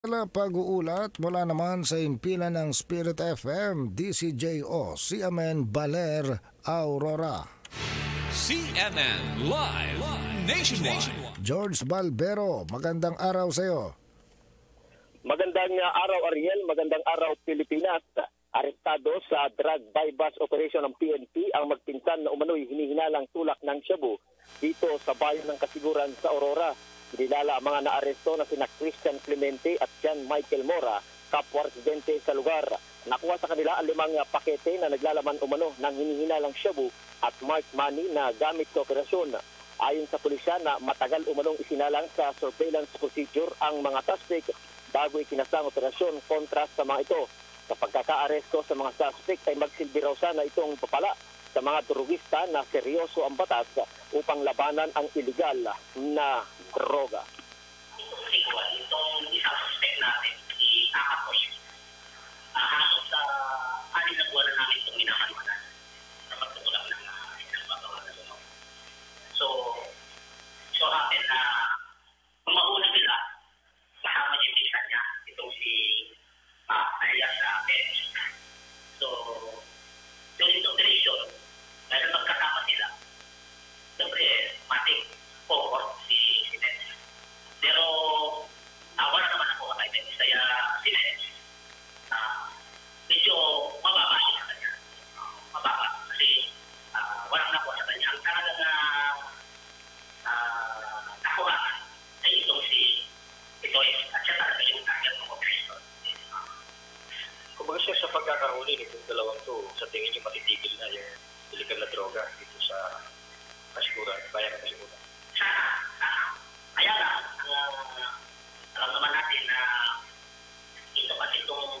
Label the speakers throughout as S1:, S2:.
S1: Pag-uulat mula naman sa impilan ng Spirit FM, DCJO, CMN Baler Aurora.
S2: CNN Live Nationwide.
S1: George Balbero, magandang araw sa iyo.
S3: Magandang araw Ariel, magandang araw Pilipinas. Arestado sa drug bypass operation ng PNP ang magpinsan na umano'y hinihinalang tulak ng shabu dito sa bayan ng Kasiguran sa Aurora. Dinala ang mga naaresto na sina Christian Clemente at John Michael Mora, kapwa residente sa lugar. Nakuha sa kanila ang 5 pakete na naglalaman umano ng hinihinalang shabu at marked money na gamit sa operasyon. Ayon sa pulisya na matagal umanong isinalang sa surveillance procedure ang mga suspect bago ikinasang operasyon kontra sa mga ito. Sa pagkaka-aresto sa mga suspect ay magsilbi raw sana itong papala sa mga drogista na seryoso ang batas upang labanan ang iligal na droga.
S4: Itong isang suspect natin, si Akapoy, halos sa 6 na buwan na namin itong minamanuanan sa pagtutulak ng isang pagawa na sunog. So happen na mauna nila kasama niya yung pinsan niya, itong si alias sa akin. So, during the operation, dahil magkasama sila, siyempre, mating forward si Nets. Pero, wala naman ako kay Nets. Kaya si Nets, medyo mababa siya sa kanya. Mababa. Kasi, wala na po sa kanya. Ang talaga na nakuhaan ay itong si Itoy. At siya talaga yung target ng operation.
S5: Kumbaga siya sa pagkakahuli nitong dalawang to, sa tingin niyo matitigil na yung illegal na droga dito sa Kasiguran, bayan ng Kasiguran?
S4: Sana. Kaya lang, alam naman natin na ito kasi itong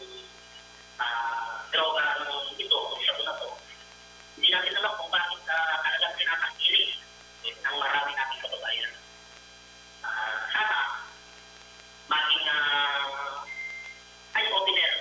S4: droga ito, kung siya na to, hindi natin alam kung bakit talagang sinasangkiling ng marami nating kababayan. Sana, maging eye-opener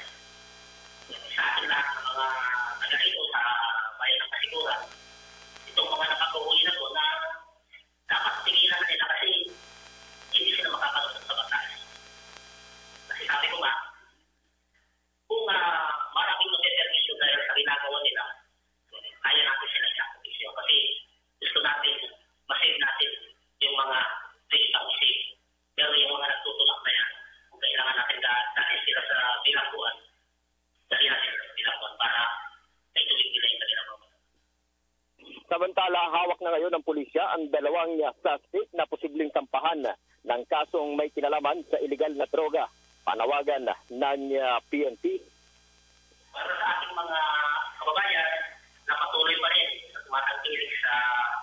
S4: sa ating lahat ng mga taga-ito sa bayan ng Kasiguran. Itong mga napag-uuli na to na dapat tigilan na nila kasi hindi sila makakalusot sa batas. Kasi sabi ko nga, kung maraming mag-determisyon dahil sa ginagawa nila, kaya natin sila i-activisyon. Kasi gusto natin, masave natin yung mga isip. Pero yung mga nagtutulak na yan, kung kailangan natin dahil sila sa bilangguan, dahil natin sa bilangguan para naituloy nila yung kanilang mga.
S3: Samantala, hawak na ngayon ng pulisya ang 2 suspect na posibleng sampahan ng kasong may kinalaman sa iligal na droga. Panawagan ng PNP.
S4: Para sa ating mga kababayan na patuloy pa rin sa tumatangkilik sa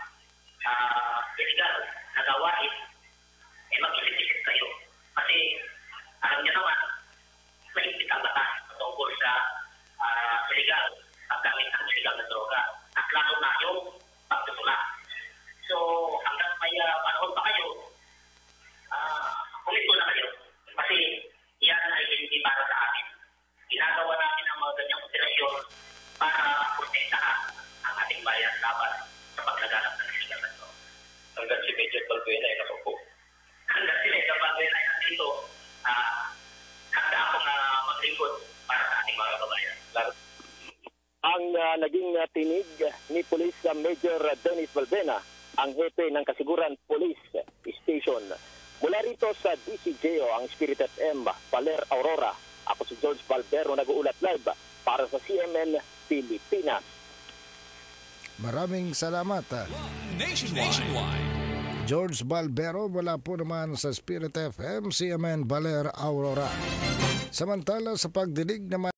S4: illegal na gawain, mag-isip-isip kayo. Kasi alam niyo naman, mahigpit ang batas tungkol sa illegal, paggamit ng illegal na droga. At lalo na yung pagtutulak. So, hanggang may panahon pa kayo, kumito na kayo. Kasi yan ay hindi para sa amin. Ginagawa namin ang mga ganyang operasyon para protektahan ang ating bayan laban sa paglaganap ng illegal na droga.
S5: Hanggang si Major Balbuena ay nakaupo.
S4: Hanggang si Major Balbuena ay nandito, handa akong maglingkod para sa ating mga kababayan.
S3: Ang naging tinig ni Police Major Dennis Balbena, ang hepe ng Kasiguran Police Station. Mula rito sa DCJO, ang Spirit FM, Baler Aurora. Ako si George Balbero, nag-uulat live para sa CMN Pilipinas.
S1: Maraming salamat.
S2: Nationwide.
S1: George Balbero, wala po naman sa Spirit FM, CMN Baler Aurora. Samantala sa pagdinig naman